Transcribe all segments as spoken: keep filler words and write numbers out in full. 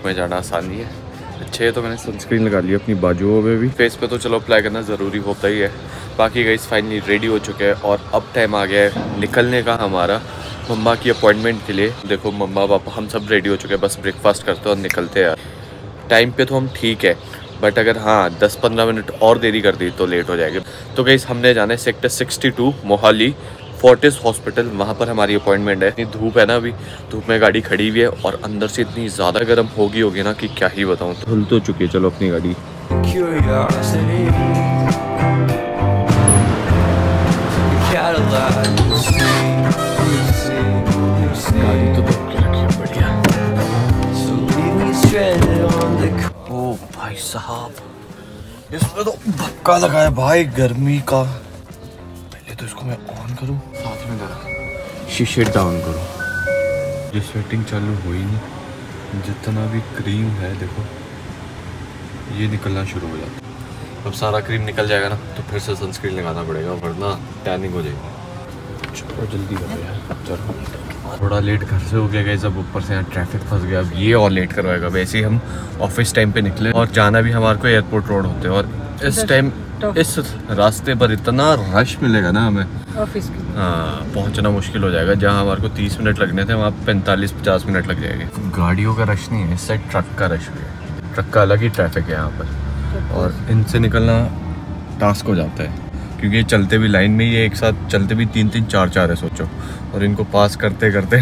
धूप में जाना आसान नहीं है। अच्छे तो मैंने सनस्क्रीन लगा ली अपनी बाजुओं में भी, फेस पे तो चलो अप्लाई करना ज़रूरी होता ही है। बाकी गाइस फाइनली रेडी हो चुके हैं और अब टाइम आ गया है निकलने का हमारा मम्मा की अपॉइंटमेंट के लिए। देखो मम्मा पापा हम सब रेडी हो चुके हैं, बस ब्रेकफास्ट करते और निकलते हैं। टाइम पे तो हम ठीक है, बट अगर हाँ दस पंद्रह मिनट और देरी कर दी तो लेट हो जाएगी। तो गाइस हमने जाना है sector sixty two Mohali Fortis hospital, वहाँ पर हमारी अपॉइंटमेंट है। इतनी धूप है ना, अभी धूप में गाड़ी खड़ी हुई है और अंदर से इतनी ज़्यादा गर्म होगी होगी ना कि क्या ही बताऊँ। धुल तो चुकी है, चलो अपनी गाड़ी गाड़ी तो धुप के रखी है बढ़िया। ओ भाई साहब, इसमें तो धक्का लगा है भाई गर्मी का। पहले तो इसको मैं ऑन करूं, साथ में जरा शीशे डाउन करूं। ये स्वेटिंग चालू हो ही नहीं, जितना भी क्रीम है देखो ये निकलना शुरू हो जाता है। अब सारा क्रीम निकल जाएगा ना तो फिर से सनस्क्रीन लगाना पड़ेगा, वरना टैनिंग हो जाएगी। चलो जल्दी करो यार, चलो थोड़ा लेट घर से हो गया गया, जब ऊपर से यहाँ ट्रैफिक फंस गया। अब ये और लेट करवाएगा। वैसे ही हम ऑफिस टाइम पे निकले और जाना भी हमारे को एयरपोर्ट रोड होते हैं, और इस टाइम इस रास्ते पर इतना रश मिलेगा ना हमें ऑफिस की, हाँ पहुँचना मुश्किल हो जाएगा। जहाँ हमारे को तीस मिनट लगने थे वहाँ पैंतालीस पचास मिनट लग जाएंगे। गाड़ियों का रश नहीं है, इस साइड ट्रक का रश भी है। ट्रक का अलग ही ट्रैफिक है यहाँ पर, और इनसे निकलना टास्क हो जाता है क्योंकि ये चलते भी लाइन में ही है, एक साथ चलते भी तीन तीन चार चार है सोचो, और इनको पास करते करते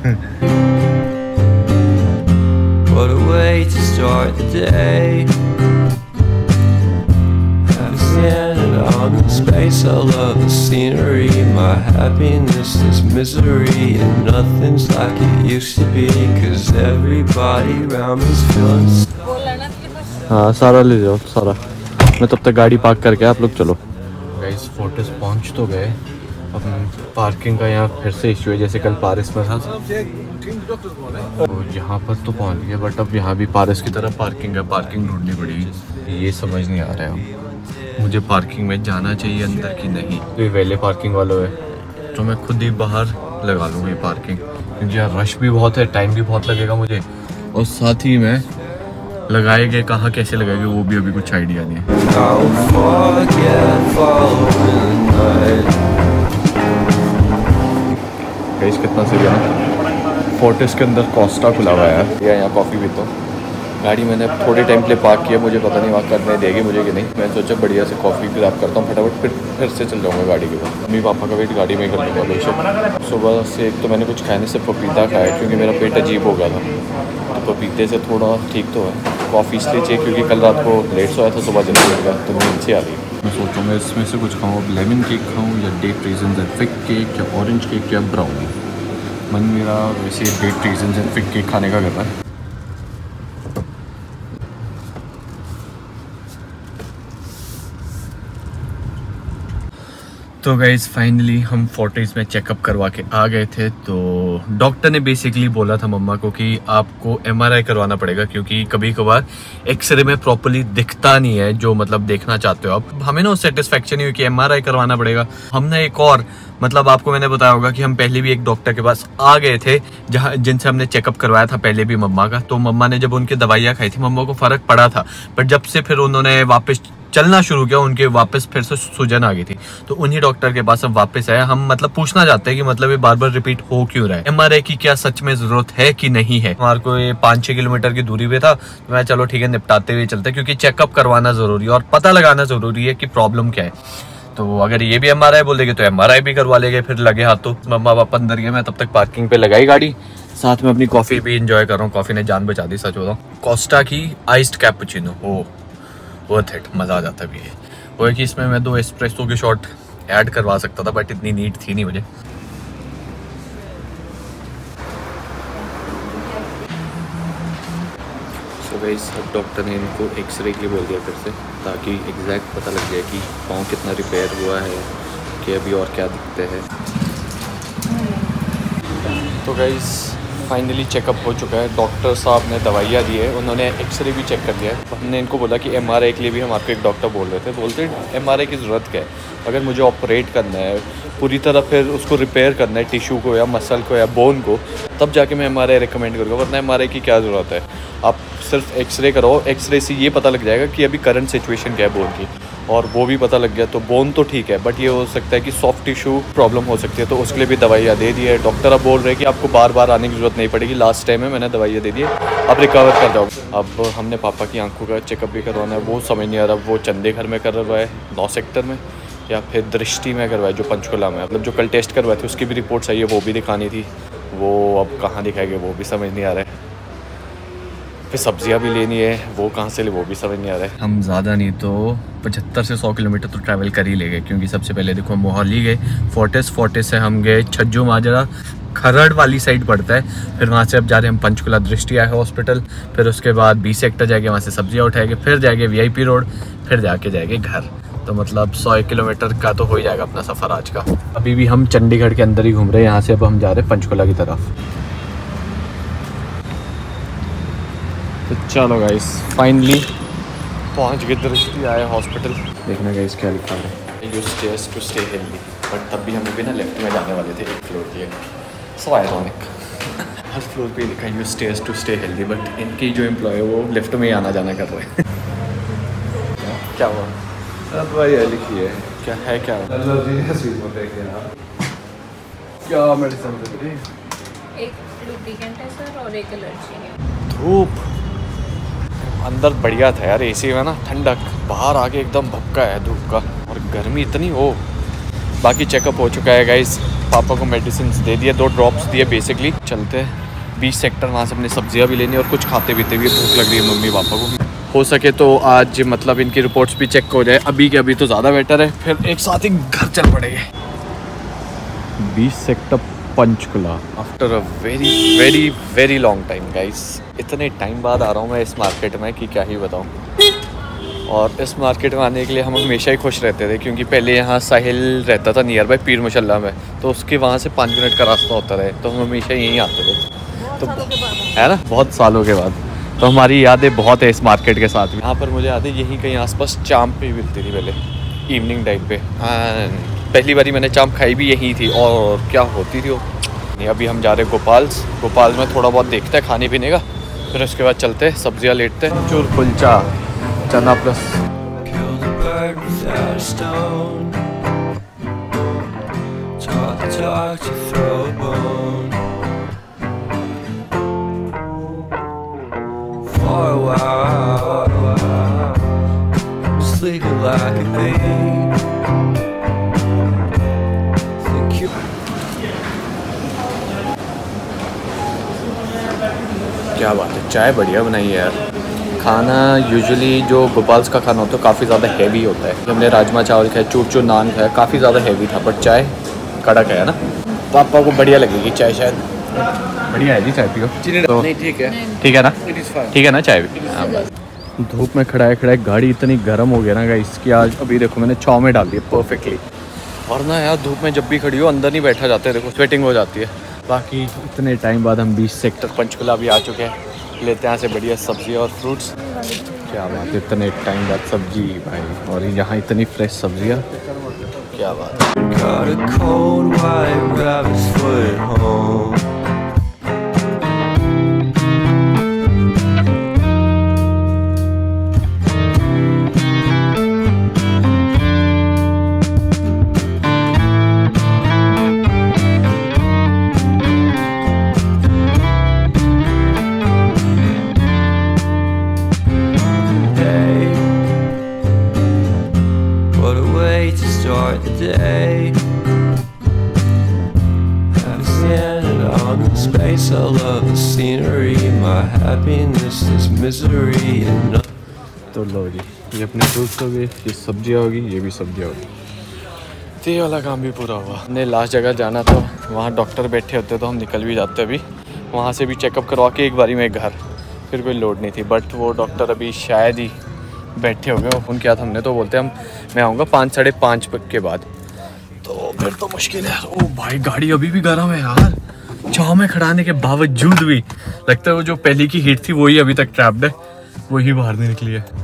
What a way to start the day. I'm standing on the space. I love the scenery. My happiness is misery, and nothing's like it used to be. Cause everybody around me's feeling. हाँ सारा ले जाओ सारा, मैं तब तक गाड़ी park करके आप लोग चलो। गाइस फोर्टिस पहुंच तो गए। अब पार्किंग का यहाँ फिर से इश्यू है, जैसे कल पारिस में था तो यहाँ पर तो पहुँच गया, बट अब यहाँ भी पारिस की तरह पार्किंग है, पार्किंग ढूंढनी पड़ेगी। ये समझ नहीं आ रहा है मुझे पार्किंग में जाना चाहिए अंदर की नहीं। तो वेले पार्किंग वालों है तो मैं खुद ही बाहर लगा लूँगा ये पार्किंग, क्योंकि यहाँ रश भी बहुत है, टाइम भी बहुत लगेगा मुझे, और साथ ही में लगाएंगे कहाँ कैसे लगाएंगे वो भी अभी कुछ आइडिया नहीं है। गाइस कितना सही है ना, फोर्टिस के अंदर कोस्टा खुला हुआ है या यहाँ कॉफ़ी भी। तो गाड़ी मैंने थोड़े टाइम के लिए पार्क किया, मुझे पता नहीं वहाँ करने देगी मुझे कि नहीं। मैं सोचा बढ़िया से कॉफ़ी ग्रैब करता हूँ फटाफट, फिर फिर से चल जाऊँगा गाड़ी के बाद। मम्मी पापा का वेट गाड़ी में ही कर लूँगा बेशक। सुबह से एक तो मैंने कुछ खाने से पपीता खाया क्योंकि मेरा पेट अजीब हो गया था, तो पपीते से थोड़ा ठीक तो है। कॉफ़ी इसलिए चाहिए क्योंकि कल रात को लेट से आया था, सुबह जल्दी लग गया तो नींद से आ गई। मैं सोचूँगा इसमें से कुछ खाऊँ, अब लेमन केक खाऊँ या date raisin and fig cake या ऑरेंज केक या ब्राउनी। मन मेरा वैसे date raisin and fig cake खाने का कर रहा है। तो गाइज़ फाइनली हम फोर्टिस में चेकअप करवा के आ गए थे। तो डॉक्टर ने बेसिकली बोला था मम्मा को कि आपको एमआरआई करवाना पड़ेगा, क्योंकि कभी कभार एक्सरे में प्रॉपर्ली दिखता नहीं है जो मतलब देखना चाहते हो आप। हमें ना सेटिस्फेक्शन ही हुई कि एमआरआई करवाना पड़ेगा। हमने एक और मतलब आपको मैंने बताया होगा कि हम पहले भी एक डॉक्टर के पास आ गए थे जहाँ जिनसे हमने चेकअप करवाया था पहले भी मम्मा का। तो मम्मा ने जब उनकी दवाइयाँ खाई थी मम्मा को फ़र्क पड़ा था, बट जब से फिर उन्होंने वापस चलना शुरू किया उनके वापस फिर से सूजन आ गई थी। तो उन्हीं डॉक्टर के पास अब वापस आया। हम मतलब पूछना चाहते हैं कि मतलब ये बार बार रिपीट हो क्यों रहा है, एमआरआई की क्या सच में जरूरत है कि नहीं है। हमारे को ये पाँच छह किलोमीटर की दूरी पे था, तो मैं चलो ठीक है निपटाते हुए चलते, क्योंकि चेकअप करवाना जरूरी है और पता लगाना जरूरी है कि प्रॉब्लम क्या है। तो अगर ये भी एमआरआई बोल देंगे तो एमआरआई भी करवा लेंगे फिर लगे हाथों। मम्मा पापा अंदर गए, मैं तब तक पार्किंग पे लगाई गाड़ी, साथ में अपनी कॉफी भी इंजॉय कर रहा हूँ। कॉफी ने जान बचा दी सच बताऊं। कोस्टा की iced cappuccino, oh worth it, मजा आ जाता भी है। वो है कि इसमें मैं दो एस्प्रेसो के शॉट ऐड करवा सकता था, बट इतनी नीड थी नहीं मुझे। सो गाइस अब डॉक्टर ने इनको एक्सरे के लिए बोल दिया फिर से, ताकि एग्जैक्ट पता लग जाए कि पाँव कितना रिपेयर हुआ है, कि अभी और क्या दिखते हैं। तो गाइस फाइनली चेकअप हो चुका है। डॉक्टर साहब ने दवाइयाँ दी है, उन्होंने एक्सरे भी चेक कर दिया है। हमने इनको बोला कि एमआरआई के लिए भी हम आपको एक डॉक्टर बोल रहे थे, बोलते एमआरआई की ज़रूरत क्या है, अगर मुझे ऑपरेट करना है पूरी तरह, फिर उसको रिपेयर करना है टिश्यू को या मसल को या बोन को, तब जाके मैं एमआरआई रिकमेंड करूँगा, वरना एमआरआई की क्या ज़रूरत है। आप सिर्फ एक्सरे कराओ, एक्सरे से ये पता लग जाएगा कि अभी करंट सिचुएशन क्या है बोन की, और वो भी पता लग गया तो बोन तो ठीक है, बट ये हो सकता है कि सॉफ्ट टिश्यू प्रॉब्लम हो सकती है, तो उसके लिए भी दवाइयाँ दे दी है। डॉक्टर अब बोल रहे हैं कि आपको बार बार आने की ज़रूरत नहीं पड़ेगी, लास्ट टाइम में मैंने दवाइयाँ दे दी है, अब रिकवर कर जाओ। अब हमने पापा की आंखों का चेकअप भी करवाना है, वो समझ नहीं आ रहा वो चंडीगढ़ में करवाए नौ सेक्टर में या फिर दृष्टि में करवाए जो पंचकुला में, मतलब जो कल टेस्ट करवाए थे उसकी भी रिपोर्ट्स आई है, वो भी दिखानी थी, वो अब कहाँ दिखाएंगे वो भी समझ नहीं आ रहा है। फिर सब्जियां भी लेनी है, वो कहाँ से ले वो भी समझ नहीं आ रहा है। हम ज़्यादा नहीं तो पचहत्तर से सौ किलोमीटर तो ट्रैवल कर ही ले गए, क्योंकि सबसे पहले देखो मोहाली गए, फोर्टिस, फोर्टिस से हम गए छज्जू माजरा, खरड़ वाली साइड पड़ता है, फिर वहाँ से अब जा रहे हैं हम पंचकुला दृष्टि आए हॉस्पिटल, फिर उसके बाद बी सेक्टर जाएंगे, वहाँ से सब्जियाँ उठाएंगे, फिर जाएंगे वीआईपी रोड, फिर जाके जाएंगे घर। तो मतलब सौ किलोमीटर का तो हो ही जाएगा अपना सफ़र आज का। अभी भी हम चंडीगढ़ के अंदर ही घूम रहे हैं, यहाँ से अब हम जा रहे हैं पंचकुला की तरफ। तो चलो गाइस फाइनली पहुंच गए दृष्टि आए हॉस्पिटल। देखना गाइस क्या लिखा है, use stairs to stay healthy, but तब भी हमें भी ना लेफ्ट में जाने वाले थे एक फ्लोर के, सो आयरॉनिक। हर फ्लोर पे लिखा है use stairs to stay healthy, but इनकी जो एम्प्लॉय है वो लेफ्ट में ही आना जाना कर रहे हैं। क्या हुआ? दवाई लिखी है, क्या है? क्या क्या मेडिसिन दे रही? एक लुब्रिकेंट है सर और एक एलर्जी है। धूप अंदर बढ़िया था यार, एसी में ना ठंडक, बाहर आके एकदम भपका है धूप का, और गर्मी इतनी हो। बाकी चेकअप हो चुका है गाइस, पापा को मेडिसिन दे दिए, दो ड्रॉप्स दिए बेसिकली। चलते हैं बीस सेक्टर, वहाँ से अपनी सब्जियाँ भी लेनी और कुछ खाते पीते भी, भूख लग रही है मम्मी पापा को। हो सके तो आज मतलब इनकी रिपोर्ट्स भी चेक हो जाए, अभी के अभी तो ज़्यादा बेटर है, फिर एक साथ ही घर चल पड़ेंगे। बीस sector Panchkula, after a very very very long time guys. इतने टाइम बाद आ रहा हूँ मैं इस मार्केट में कि क्या ही बताऊँ। और इस मार्केट में आने के लिए हम हमेशा ही खुश रहते थे, क्योंकि पहले यहाँ साहिल रहता था नियर बाई पीर मुशल्ला में, तो उसके वहाँ से पाँच मिनट का रास्ता होता रहे, तो हम हमेशा यहीं आते थे, तो है ना, बहुत सालों के बाद। तो हमारी यादें बहुत है इस मार्केट के साथ में। यहाँ पर मुझे याद है यहीं कहीं आसपास चाम्प भी मिलती थी पहले इवनिंग टाइम पे, पहली बारी मैंने चाम्प खाई भी यहीं थी, और क्या होती थी वो। अभी हम जा रहे हैं गोपाल्स, गोपाल्स में थोड़ा बहुत देखते हैं खाने पीने का, फिर उसके बाद चलते हैं सब्जियां लेते हैं। चूर कुलचा, चना प्लस क्या बात है, चाय बढ़िया बनाई है यार। खाना यूजुअली जो गोपाल्स का खाना होता है काफ़ी ज़्यादा हैवी होता है। हमने राजमा चावल खाया, चूर चूर नान खाया, काफ़ी ज़्यादा हैवी था, बट चाय कड़क है ना। पापा को बढ़िया लगेगी चाय, शायद बढ़िया है जी। चाय पियो तो नहीं, ठीक है, ठीक है ना, ठीक है ना चाय भी। हाँ बस धूप में खड़ा है खड़ा है, गाड़ी इतनी गर्म हो गया ना गाइस कि आज अभी देखो मैंने छाँव में डाल दी परफेक्टली, और ना यार धूप में जब भी खड़ी हो अंदर नहीं बैठा जाता है, देखो स्वेटिंग हो जाती है। बाकी इतने टाइम बाद हम बीस सेक्टर पंचकुला भी आ चुके हैं, लेते हैं यहाँ से बढ़िया सब्जी और फ्रूट्स। क्या बात है, इतने टाइम बाद सब्जी भाई, और यहाँ इतनी फ्रेश सब्जियाँ, क्या बात है। I love the scenery, my happiness is misery and तो लो जी, ये अपने फ्रूट्स हो गए, ये सब्जियाँ होगी, ये भी सब्जियाँ होगी, तो ये वाला काम भी पूरा हुआ। हमने लास्ट जगह जाना था, वहाँ डॉक्टर बैठे होते तो हम निकल भी जाते अभी, वहाँ से भी चेकअप करवा के एक बारी में घर, फिर कोई लोड नहीं थी। बट वो डॉक्टर अभी शायद ही बैठे हो गए, फ़ोन किया था हमने तो बोलते हम मैं आऊँगा पाँच साढ़े पाँच के बाद, तो फिर तो मुश्किल है। ओ भाई गाड़ी अभी भी गर्म है यार, छाव में खड़ाने के बावजूद भी लगता है वो जो पहले की हीट थी वही अभी तक ट्रैप्ड है, वही बाहर नहीं निकली है।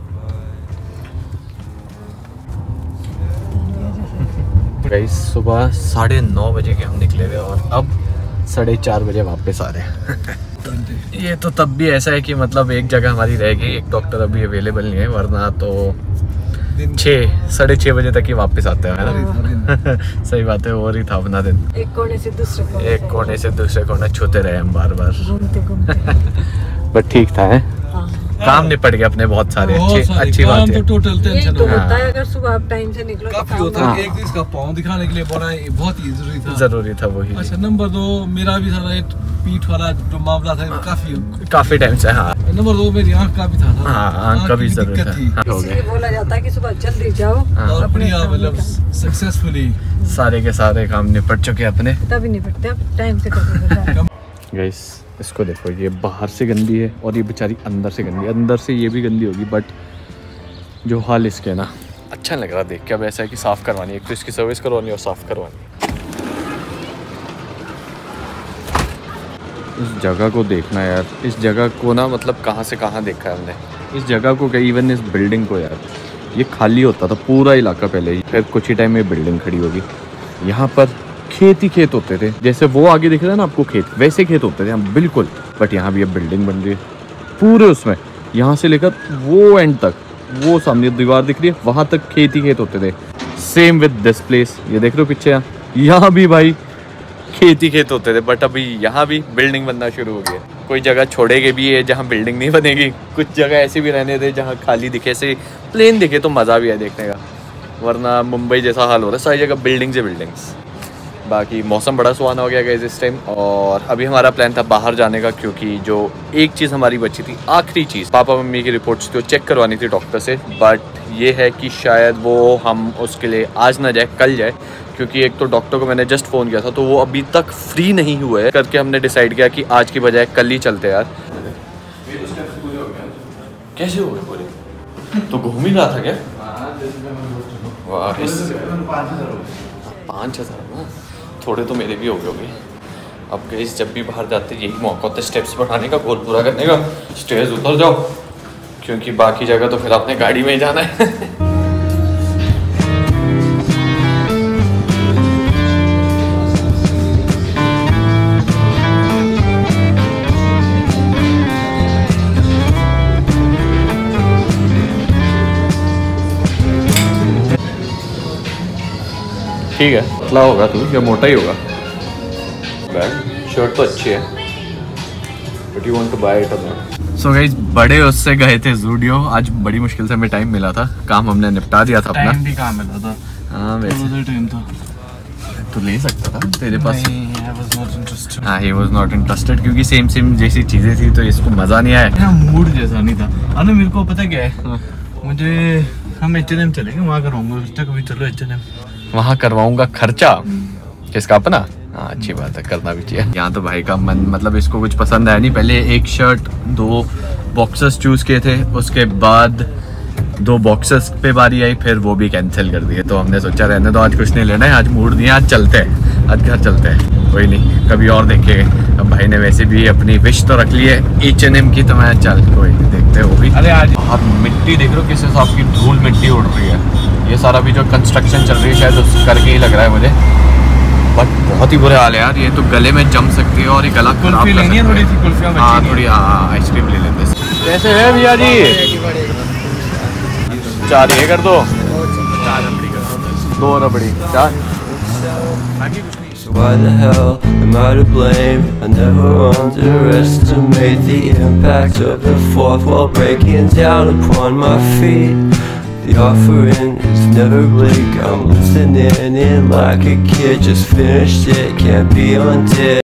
गाइस सुबह साढ़े नौ बजे के हम निकले हुए और अब साढ़े चार बजे वापस आ रहे हैं। ये तो तब भी ऐसा है कि मतलब एक जगह हमारी रह गई, एक डॉक्टर अभी अवेलेबल नहीं है, वरना तो छः साढ़े छः बजे तक ही वापस आते हैं ना। सही बात है, और ही था अपना दिन, एक कोने से दूसरे कोने एक कोने से दूसरे कोने छूते रहे हम बार बार, घूमते घूमते। बट ठीक था है, काम निपट गया अपने बहुत सारे, अच्छी अच्छी बात है। तो टोटल टेंशन तो होता है अगर सुबह आप टाइम से निकलो तो काफी होता है। एक दिन इसका पाँव दिखाने के लिए बड़ा बहुत ही जरूरी था जरूरी था वही। अच्छा नंबर दो, मेरा भी सारा पीठ वाला जो मामला था काफी काफी टाइम से। हाँ नंबर दो मेरी आंख का भी था ना। हाँ आंख का भी जरूरी था। इसलिए बोला जाता है कि सुबह जल्दी जाओ और बढ़िया मतलब सक्सेसफुली सारे के सारे काम निपट चुके अपने, तभी निपटते अब टाइम से करो। गाइस इसको देखो, ये बाहर से गंदी है और ये बेचारी अंदर से गंदी है, अंदर से ये भी गंदी होगी, बट जो हाल इसके ना अच्छा लग रहा देख के। अब ऐसा है कि साफ़ करवानी है, एक तो इसकी सर्विस करवानी और साफ़ करवानी। इस जगह को देखना यार, इस जगह को ना मतलब कहाँ से कहाँ देखा है हमने इस जगह को, कहीं इवन इस बिल्डिंग को यार। ये खाली होता था पूरा इलाका पहले ही, फिर कुछ ही टाइम में बिल्डिंग खड़ी होगी। यहाँ पर खेत ही खेत होते थे, जैसे वो आगे दिख रहा है ना आपको खेत, वैसे खेत होते थे हम बिल्कुल। बट यहाँ भी अब बिल्डिंग बन रही है पूरे उसमें, यहाँ से लेकर वो एंड तक, वो सामने दीवार दिख रही है वहाँ तक खेत ही खेत होते थे। सेम विद दिस प्लेस, ये देख रहे हो पीछे, यहाँ यहाँ भी भाई खेत ही खेत होते थे, बट अभी यहाँ भी बिल्डिंग बनना शुरू हो गया। कोई जगह छोड़ेगे भी है जहाँ बिल्डिंग नहीं बनेगी, कुछ जगह ऐसी भी रहने दे जहाँ खाली दिखे, से प्लेन दिखे तो मज़ा भी है देखने का, वरना मुंबई जैसा हाल हो रहा है, सारी जगह बिल्डिंग्स ही बिल्डिंग्स। बाकी मौसम बड़ा सुहाना हो गया गाइस इस टाइम, और अभी हमारा प्लान था बाहर जाने का, क्योंकि जो एक चीज़ हमारी बची थी, आखिरी चीज़, पापा मम्मी की रिपोर्ट्स थी, चेक करवानी थी डॉक्टर से। बट ये है कि शायद वो हम उसके लिए आज ना जाए, कल जाए, क्योंकि एक तो डॉक्टर को मैंने जस्ट फ़ोन किया था तो वो अभी तक फ्री नहीं हुए है, करके हमने डिसाइड किया कि आज की बजाय कल ही चलते यार। कैसे हो गए पूरे? तो घूम ही रहा था क्या? वाह, पाँच हज़ार ना, थोड़े तो मेरे भी हो गए होंगे। अब गाइस जब भी बाहर जाते यही मौका होता है स्टेप्स बढ़ाने का, गोल पूरा करने का, स्टेज उतर जाओ, क्योंकि बाकी जगह तो फिर आपने गाड़ी में ही जाना है। ठीक है, पतला होगा तू या मोटा ही होगा? शर्ट तो अच्छी है, but you want to buy it और नॉट? सो गाइस बड़े उससे गए थे ज़ूडियो, आज बड़ी मुश्किल से हमें टाइम मिला था, काम हमने निपटा दिया था अपना। टाइम भी काम मिला था। हाँ वैसे टाइम था तो ले सकता था तेरे पास। I was not interested. हाँ ही वॉज नॉट इंटरेस्टेड, क्योंकि सेम सेम जैसी चीज़ें थी तो इसको मज़ा नहीं आया। मेरा मूड जैसा नहीं था। अरे मेरे को पता क्या है, मुझे हम एच एन एम चलेंगे, वहाँ कराऊंगा कभी, चलो एच एन एम वहाँ करवाऊंगा खर्चा किसका? अपना। हाँ अच्छी बात है, करना भी चाहिए। यहाँ तो भाई का मन मतलब इसको कुछ पसंद आया नहीं, पहले एक शर्ट दो बॉक्सेस चूज़ किए थे, उसके बाद दो बॉक्सेस पे बारी आई, फिर वो भी कैंसिल कर दिए। तो हमने सोचा रहने दो, आज कुछ नहीं लेना है, आज मूड नहीं है, आज चलते हैं, आज घर चलते हैं, कोई नहीं कभी और देखेंगे। अब भाई ने वैसे भी अपनी विश तो रख ली है एच एन एम की, तो मैं चल कोई नहीं, देखते हैं वो भी। अरे आज आप मिट्टी देख रहे हो किस हिसाब की धूल मिट्टी उड़ रही है, ये सारा भी जो कंस्ट्रक्शन चल रही है शायद उस करके ही लग रहा है मुझे, बट बहुत ही बुरे हाल है यार। ये तो गले में जम सकती है और ये गला खराब कर सकती है। थोड़ी सी कुल्फियाँ, हाँ थोड़ी आइसक्रीम ले लेते हैं। कैसे है भैया जी? चार ये कर दो, चार रबड़ी कर दो, दो रबड़ी चार। Why the hell am I to blame? I never underestimate the impact of the fourth wall breaking down upon my feet. The offering is never bleak. I'm listening in like a kid, just finished it, can't be undid.